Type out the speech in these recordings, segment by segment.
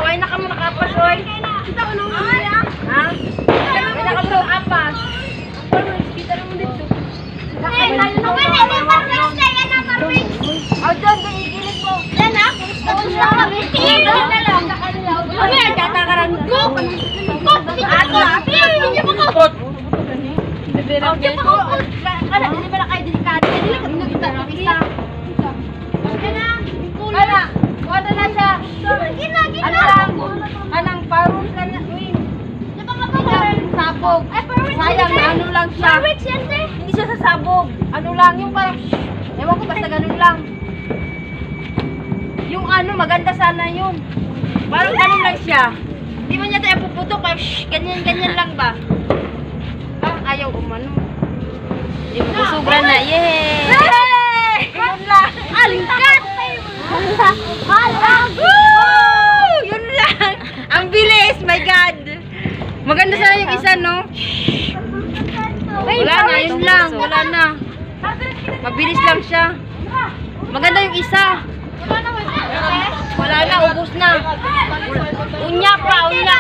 Ay, naka mo nakapas, oy. Kita ko nung ha? Ay, naka mo nakapas. Kita mo dito. Ay, na parang saya na parang. Oh, doon ginigilit mo. Yan ha? Gusto ko bitin. Na lang sa kanila. Ay, tatakaran ko. Ato, hindi mo ko. Oh, di ba ko? Kana, hindi ba na kayo delikado? Hindi ka pinagita ng isa. Kana, kana. Ano na siya? Ano lang? Anang parang ka na. Di ba mapapagod? Sabog. Sayang na ano lang siya. Hindi siya sasabog. Ano lang, yung parang, ewan ko basta ganun lang. Yung ano, maganda sana yun. Parang ganun lang siya. Hindi mo niya tayo puputok. Ganyan lang ba? Parang ayaw umano. Hindi mo kusubra na. Yay! Yun lang. Alingkat! Yun lang. Ang bilis, my God. Maganda sana yung isa, no? Wala na, yun lang. Wala na. Mabilis lang siya. Maganda yung isa. Wala na, ubos na. Unya pa.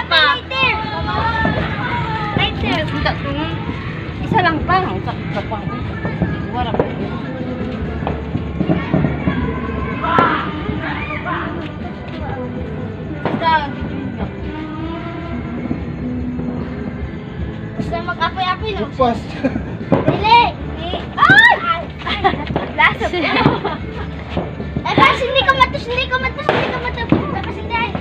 Isa lang pa. Wala pa. Basta mag-apoy-apoy, no? Upas. Dili! Ay! Lasap. Eh, kasi hindi ka matus. Tapos hindi ay.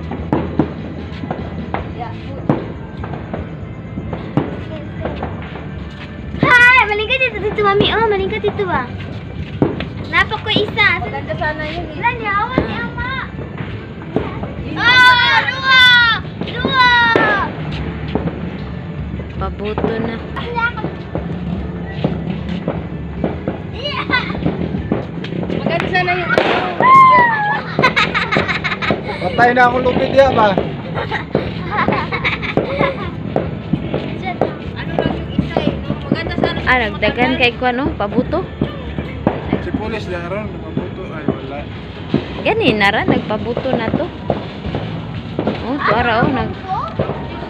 Hi! Malingkat dito, mami. Oh, malingkat dito ba? Napak ko isa. Maganda sana yun. Ilan niya? Awan ni ama. Dua! Pabuto na. Maganda sana yung ano. Patay na akong lupit diya ba? Ano lang yung isa eh, no? Maganda sana. Nagdagan kay ko ano, pabuto. Si pulis laron, mabuto. Ay, wala. Gani na ra, nagpabuto na to. Oh, tuara oh,